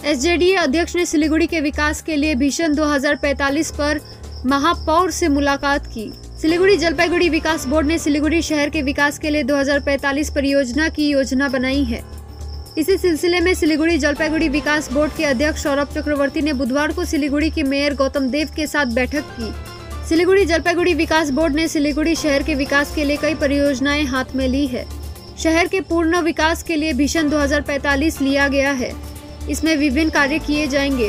SJDA अध्यक्ष ने सिलीगुड़ी के विकास के लिए विजन 2045 पर महापौर से मुलाकात की। सिलीगुड़ी जलपाईगुड़ी विकास बोर्ड ने सिलीगुड़ी शहर के विकास के लिए 2045 परियोजना की योजना बनाई है। इसी सिलसिले में सिलीगुड़ी जलपाईगुड़ी विकास बोर्ड के अध्यक्ष सौरभ चक्रवर्ती ने बुधवार को सिलीगुड़ी के मेयर गौतम देव के साथ बैठक की। सिलीगुड़ी जलपाईगुड़ी विकास बोर्ड ने सिलीगुड़ी शहर के विकास के लिए कई परियोजनाएं हाथ में ली है। शहर के पूर्ण विकास के लिए विजन 2045 लिया गया है। इसमें विभिन्न कार्य किए जाएंगे।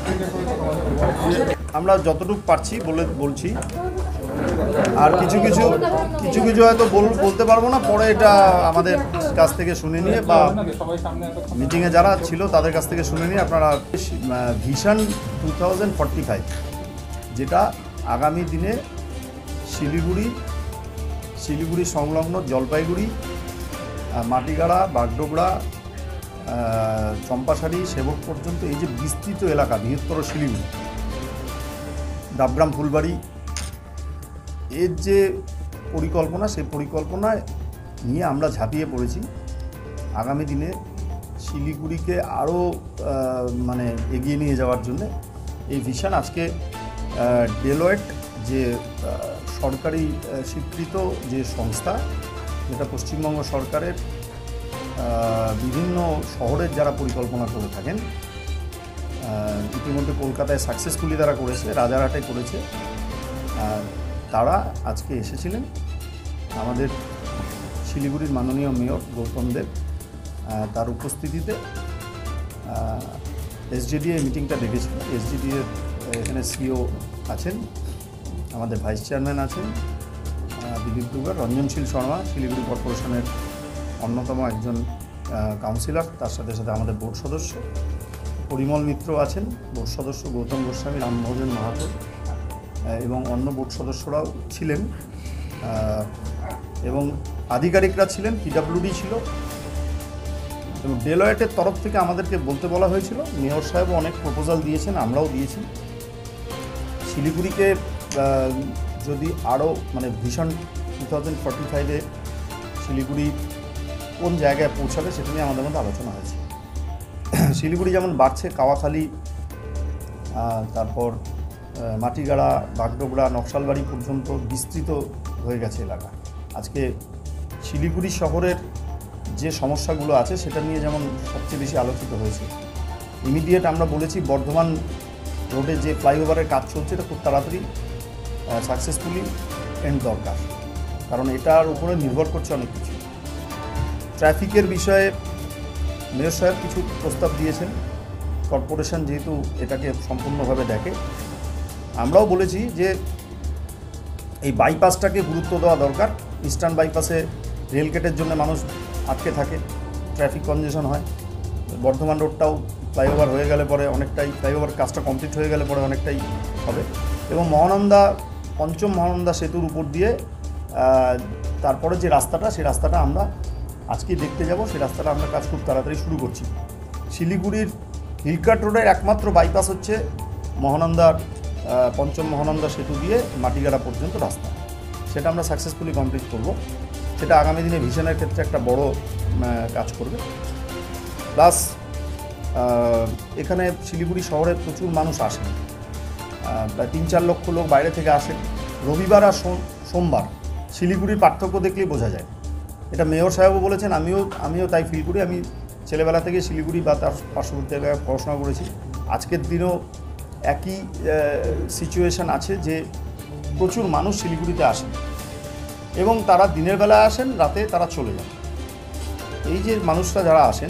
আমরা যতটুকু পারছি বলছি আর কিছু কিছু হয়তো বলতে পারবো না, পরে এটা আমাদের কাছ থেকে শুনে নিয়ে বা মিটিংয়ে যারা ছিল তাদের কাছ থেকে শুনে নিয়ে আপনারা ভিশন 2045 যেটা আগামী দিনে শিলিগুড়ি সংলগ্ন জলপাইগুড়ি, মাটিগাড়া, বাগডোগরা, চম্পাশাড়ি, সেবক পর্যন্ত এই যে বিস্তৃত এলাকা, বৃহত্তর শিলিগুড়ি, ডাবগ্রাম, ফুলবাড়ি, এর যে পরিকল্পনা, সেই পরিকল্পনায় নিয়ে আমরা ঝাঁপিয়ে পড়েছি। আগামী দিনে শিলিগুড়িকে আরও এগিয়ে নিয়ে যাওয়ার জন্য এই ভিশন আজকে ডেলয়েট যে সরকারি স্বীকৃত যে সংস্থা, যেটা পশ্চিমবঙ্গ সরকারের বিভিন্ন শহরের যারা পরিকল্পনা করে থাকেন, ইতিমধ্যে কলকাতায় সাকসেসফুলি তারা করেছে, রাজারহাটে করেছে, তারা আজকে এসেছিলেন। আমাদের শিলিগুড়ির মাননীয় মেয়র গৌতম দেব তার উপস্থিতিতে এসজেডিএ মিটিংটা ডেকেছিল। এসজেডিএ এখানে সিও আছেন, আমাদের ভাইস চেয়ারম্যান আছেন দিলীপ দুগার, রঞ্জনশীল শর্মা শিলিগুড়ি কর্পোরেশনের অন্যতম একজন কাউন্সিলর, তার সাথে সাথে আমাদের বোর্ড সদস্য পরিমল মিত্র আছেন, বোর্ড সদস্য গৌতম গোস্বামী, রামভোজন মাহাতো এবং অন্য বোর্ড সদস্যরাও ছিলেন এবং আধিকারিকরা ছিলেন, পিডব্লিউডি ছিল এবং ডেলয়েটের তরফ থেকে আমাদেরকে বলতে বলা হয়েছিল। মেয়র সাহেবও অনেক প্রপোজাল দিয়েছেন, আমরাও দিয়েছি। শিলিগুড়িকে যদি আরও ভিশন 2045-এ শিলিগুড়ি কোন জায়গায় পৌঁছাবে সেটা নিয়ে আমাদের মধ্যে আলোচনা হয়েছে। শিলিগুড়ি যেমন বাড়ছে, কাওয়াখালী, তারপর মাটিগাড়া, বাগডোগরা, নকশালবাড়ি পর্যন্ত বিস্তৃত হয়ে গেছে এলাকা। আজকে শিলিগুড়ি শহরের যে সমস্যাগুলো আছে সেটা নিয়ে যেমন সবচেয়ে বেশি আলোচিত হয়েছে। ইমিডিয়েট আমরা বলেছি বর্ধমান রোডে যে ফ্লাইওভারের কাজ চলছে এটা খুব তাড়াতাড়ি সাকসেসফুলি এন্ড দরকার, কারণ এটার উপরে নির্ভর করছে অনেক কিছু। ট্রাফিকের বিষয়ে মেয়র সাহেব কিছু প্রস্তাব দিয়েছেন। কর্পোরেশন যেহেতু এটাকে সম্পূর্ণভাবে দেখে, আমরাও বলেছি যে এই বাইপাসটাকে গুরুত্ব দেওয়া দরকার। ইস্টার্ন বাইপাসে রেলগেটের জন্য মানুষ আটকে থাকে, ট্রাফিক কনজেশন হয়। বর্ধমান রোডটাও ফ্লাইওভার হয়ে গেলে পরে অনেকটাই, ফ্লাইওভার কাজটা কমপ্লিট হয়ে গেলে পরে অনেকটাই হবে। এবং মহানন্দা, পঞ্চম মহানন্দা সেতুর উপর দিয়ে তারপরে যে রাস্তাটা, সেই রাস্তাটা আমরা আজকে দেখতে যাব। সেই রাস্তাটা আমরা কাজ খুব তাড়াতাড়ি শুরু করছি। শিলিগুড়ির হিলকাট রোডের একমাত্র বাইপাস হচ্ছে মহানন্দার, পঞ্চম মহানন্দা সেতু দিয়ে মাটিগাড়া পর্যন্ত রাস্তা, সেটা আমরা সাকসেসফুলি কমপ্লিট করব। সেটা আগামী দিনে ভিশনের ক্ষেত্রে একটা বড় কাজ করবে। প্লাস এখানে শিলিগুড়ি শহরে প্রচুর মানুষ আসেন, প্রায় 3-4 লক্ষ লোক বাইরে থেকে আসেন রবিবার আর সোমবার। শিলিগুড়ির পার্থক্য দেখলেই বোঝা যায়। এটা মেয়র সাহেবও বলেছেন, আমিও তাই ফিল করি। আমি ছেলেবেলা থেকে শিলিগুড়ি বা তার পার্শ্ববর্তী এলাকায় পড়াশোনা করেছি। আজকের দিনেও একই সিচুয়েশান আছে যে প্রচুর মানুষ শিলিগুড়িতে আসেন এবং তারা দিনের বেলা আসেন, রাতে তারা চলে যান। এই যে মানুষরা যারা আসেন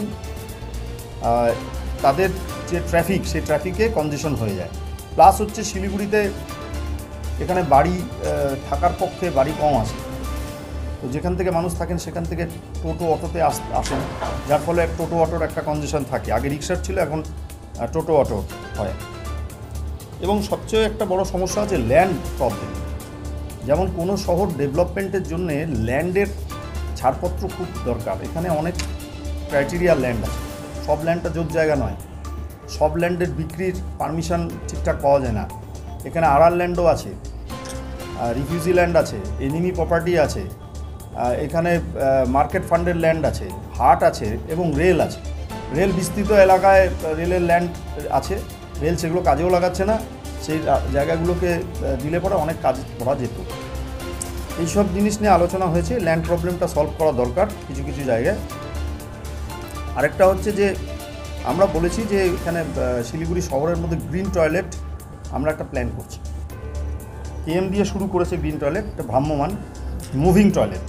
তাদের যে ট্রাফিক, সেই ট্রাফিকে কনজেশন হয়ে যায়। প্লাস হচ্ছে শিলিগুড়িতে এখানে বাড়ি থাকার পক্ষে বাড়ি কম আছে, তো যেখান থেকে মানুষ থাকেন সেখান থেকে টোটো অটোতে আসেন, যার ফলে টোটো অটোর একটা কনজেশন থাকে। আগে রিক্সার ছিল, এখন টোটো অটো হয়। এবং সবচেয়ে একটা বড় সমস্যা আছে ল্যান্ড প্রবলেম। যেমন কোনো শহর ডেভেলপমেন্টের জন্য ল্যান্ডের ছাড়পত্র খুব দরকার। এখানে অনেক ক্রাইটেরিয়া ল্যান্ড আছে, সব ল্যান্ডটা জোর জায়গা নয়, সব ল্যান্ডের বিক্রির পারমিশন ঠিকঠাক পাওয়া যায় না। এখানে আড়াল ল্যান্ডও আছে, রিফিউজি ল্যান্ড আছে, এনিমি প্রপার্টি আছে, এখানে মার্কেট ফান্ডের ল্যান্ড আছে, হাট আছে এবং রেল আছে। রেল বিস্তৃত এলাকায় রেলের ল্যান্ড আছে, রেল সেগুলো কাজেও লাগাচ্ছে না, সেই জায়গাগুলোকে দিলে পরে অনেক কাজ করা যেত। এইসব জিনিস নিয়ে আলোচনা হয়েছে। ল্যান্ড প্রবলেমটা সলভ করা দরকার কিছু কিছু জায়গায়। আরেকটা হচ্ছে যে আমরা বলেছি যে এখানে শিলিগুড়ি শহরের মধ্যে গ্রিন টয়লেট আমরা একটা প্ল্যান করছি। কেএম দিয়ে শুরু করেছে গ্রিন টয়লেট, একটা ভ্রাম্যমান মুভিং টয়লেট।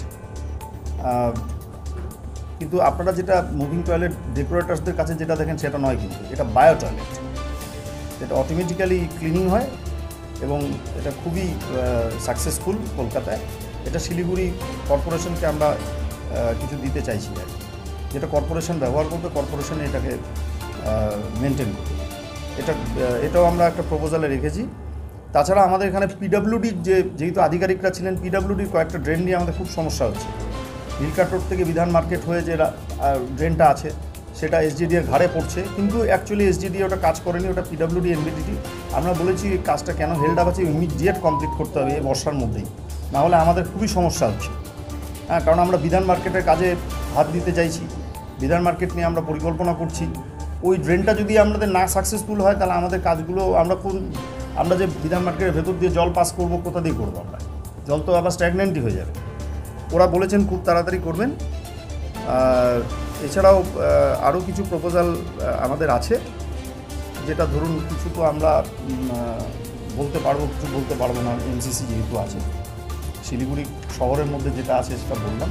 কিন্তু আপনারা যেটা মুভিং টয়লেট ডেকোরেটার্সদের কাছে যেটা দেখেন সেটা নয়, কিন্তু এটা বায়ো টয়লেট, এটা অটোমেটিক্যালি ক্লিনিং হয় এবং এটা খুবই সাকসেসফুল কলকাতায়। এটা শিলিগুড়ি কর্পোরেশনকে আমরা কিছু দিতে চাইছি আর কি, যেটা কর্পোরেশন ব্যবহার করবে, কর্পোরেশন এটাকে মেনটেন করবে। এটাও আমরা একটা প্রপোজালে রেখেছি। তাছাড়া আমাদের এখানে পিডাব্লিউডির যেহেতু আধিকারিকরা ছিলেন, পিডাব্লিউডির কয়েকটা ড্রেন নিয়ে আমাদের খুব সমস্যা হচ্ছে। নীলকাট রোড থেকে বিধান মার্কেট হয়ে যে ড্রেনটা আছে সেটা এসজিডির ঘাড়ে পড়ছে, কিন্তু অ্যাকচুয়ালি এসজিডি ওটা কাজ করেনি, ওটা পিডাব্লিউডি এনবিডিটি। আমরা বলেছি এই কাজটা কেন হেল্ড আপ আছে, ইমিডিয়েট কমপ্লিট করতে হবে এই বর্ষার মধ্যেই, নাহলে আমাদের খুবই সমস্যা হচ্ছে। হ্যাঁ, কারণ আমরা বিধান মার্কেটের কাজে হাত দিতে চাইছি, বিধান মার্কেট নিয়ে আমরা পরিকল্পনা করছি। ওই ড্রেনটা যদি আমাদের না সাকসেসফুল হয় তাহলে আমাদের কাজগুলো আমরা যে বিধান মার্কেটের ভেতর দিয়ে জল পাস করবো, কোথা দিয়ে করবো আমরা? জল তো আবার স্ট্যাগনেন্টই হয়ে যাবে। ওরা বলেছেন খুব তাড়াতাড়ি করবেন। এছাড়াও আরও কিছু প্রপোজাল আমাদের আছে, যেটা ধরুন কিছু তো আমরা বলতে পারবো, কিছু বলতে পারবো না, এমসিসি যেহেতু আছে। শিলিগুড়ি শহরের মধ্যে যেটা আছে সেটা বললাম।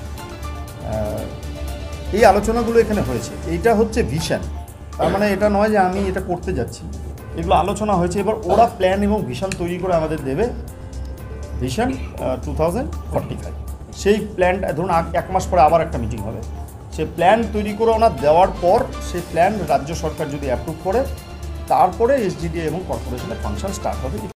এই আলোচনাগুলো এখানে হয়েছে। এইটা হচ্ছে ভিশন, তার মানে এটা নয় যে আমি এটা করতে যাচ্ছি, এগুলো আলোচনা হয়েছে। এবার ওরা প্ল্যান এবং ভিশন তৈরি করে আমাদের দেবে, ভিশন 2045। সেই প্ল্যানটা ধরুন 1 মাস পরে আবার একটা মিটিং হবে, সেই প্ল্যান তৈরি করে ওনার দেওয়ার পর সেই প্ল্যান রাজ্য সরকার যদি অ্যাপ্রুভ করে, তারপরে এসজিডি এবং কর্পোরেশনের ফাংশন স্টার্ট হবে।